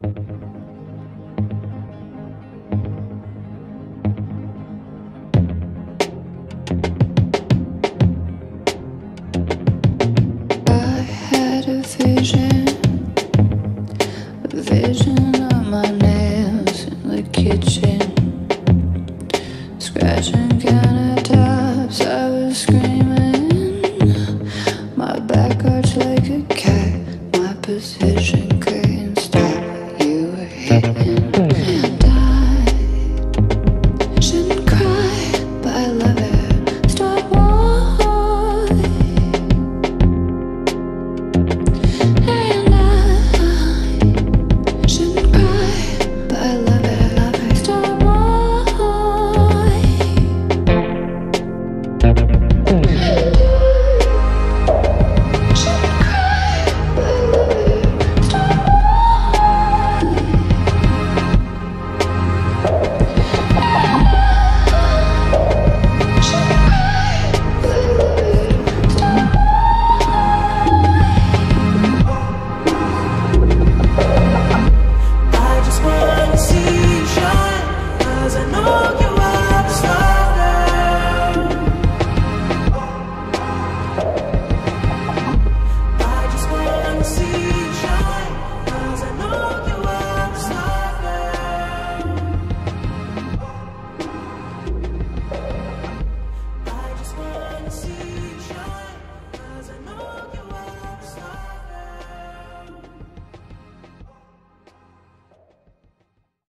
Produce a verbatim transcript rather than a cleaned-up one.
I had a vision, a vision of my nails in the kitchen, scratching countertops. I was screaming, my back arched like a cat, my position couldn't stop. You were hitting